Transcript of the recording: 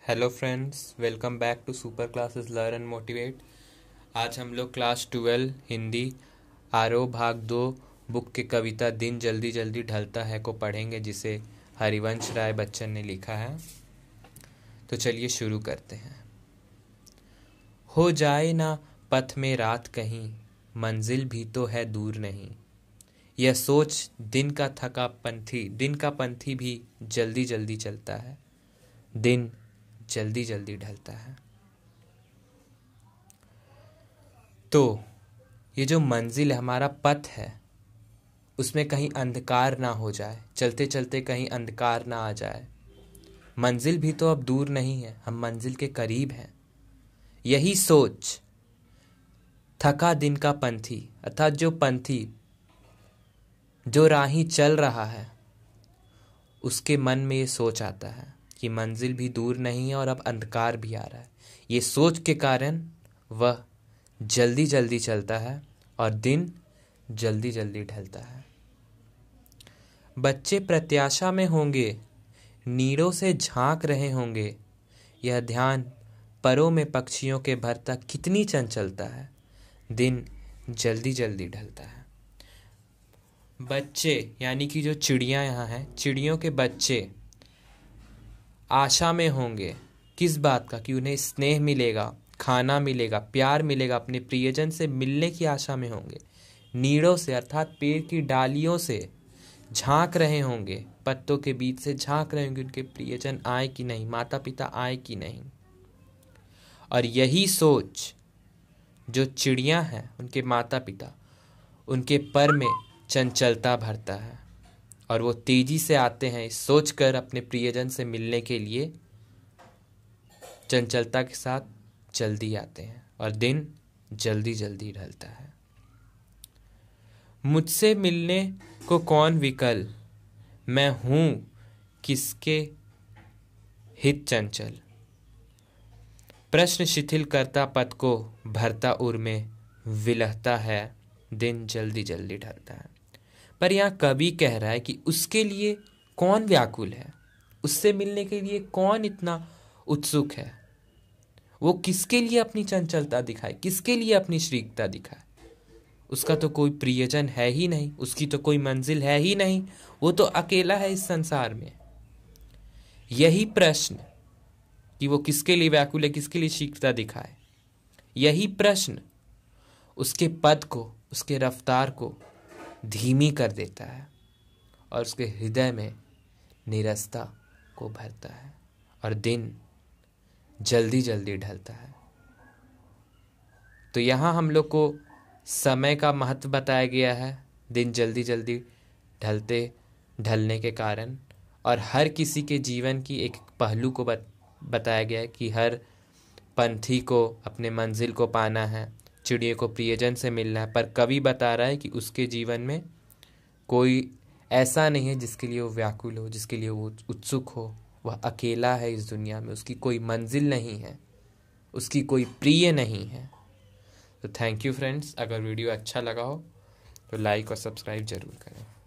Hello friends, welcome back to Super Classes learn and motivate. आज हम लोग class 12 Hindi आरोह भाग 2 बुक के कविता दिन जल्दी जल्दी ढलता है को पढ़ेंगे, जिसे हरिवंश राय बच्चन ने लिखा है। तो चलिए शुरू करते हैं। हो जाए ना पथ में रात कहीं, मंजिल भी तो है दूर नहीं। यह सोच दिन का पंथी भी जल्दी जल्दी चलता है। दिन जल्दी जल्दी ढलता है। तो ये जो मंजिल है, हमारा पथ है, उसमें कहीं अंधकार ना हो जाए, चलते चलते कहीं अंधकार ना आ जाए। मंजिल भी तो अब दूर नहीं है, हम मंजिल के करीब हैं। यही सोच थका दिन का पंथी, अर्थात जो पंथी, जो राही चल रहा है, उसके मन में ये सोच आता है कि मंजिल भी दूर नहीं है और अब अंधकार भी आ रहा है। ये सोच के कारण वह जल्दी जल्दी चलता है और दिन जल्दी जल्दी ढलता है। बच्चे प्रत्याशा में होंगे, नीड़ों से झांक रहे होंगे। यह ध्यान परों में पक्षियों के भरता कितनी चंचलता है। दिन जल्दी जल्दी ढलता है। बच्चे यानी कि जो चिड़िया यहाँ हैं, चिड़ियों के बच्चे आशा में होंगे। किस बात का? कि उन्हें स्नेह मिलेगा, खाना मिलेगा, प्यार मिलेगा, अपने प्रियजन से मिलने की आशा में होंगे। नीड़ों से अर्थात पेड़ की डालियों से झांक रहे होंगे, पत्तों के बीच से झांक रहे होंगे, उनके प्रियजन आए कि नहीं, माता पिता आए कि नहीं। और यही सोच जो चिड़िया हैं, उनके माता पिता, उनके पर में चंचलता भरता है और वो तेजी से आते हैं इस सोचकर अपने प्रियजन से मिलने के लिए। चंचलता के साथ जल्दी आते हैं और दिन जल्दी जल्दी ढलता है। मुझसे मिलने को कौन विकल, मैं हूं किसके हित चंचल। प्रश्न शिथिल करता पद को, भरता उर में विलहता है। दिन जल्दी जल्दी ढलता है। पर यहाँ कवि कह रहा है कि उसके लिए कौन व्याकुल है, उससे मिलने के लिए कौन इतना उत्सुक है। वो किसके लिए अपनी चंचलता दिखाए, किसके लिए अपनी श्रीकता दिखाए। उसका तो कोई प्रियजन है ही नहीं, उसकी तो कोई मंजिल है ही नहीं, वो तो अकेला है इस संसार में। यही प्रश्न कि वो किसके लिए व्याकुल है, किसके लिए श्रीकता दिखाए, यही प्रश्न उसके पद को, उसके रफ्तार को धीमी कर देता है और उसके हृदय में नीरसता को भरता है और दिन जल्दी जल्दी ढलता है। तो यहाँ हम लोग को समय का महत्व बताया गया है, दिन जल्दी जल्दी ढलने के कारण, और हर किसी के जीवन की एक पहलू को बताया गया है कि हर पंथी को अपने मंजिल को पाना है, चिड़िया को प्रियजन से मिलना है। पर कवि बता रहा है कि उसके जीवन में कोई ऐसा नहीं है जिसके लिए वो व्याकुल हो, जिसके लिए वो उत्सुक हो। वह अकेला है इस दुनिया में, उसकी कोई मंजिल नहीं है, उसकी कोई प्रिय नहीं है। तो थैंक यू फ्रेंड्स। अगर वीडियो अच्छा लगा हो तो लाइक और सब्सक्राइब जरूर करें।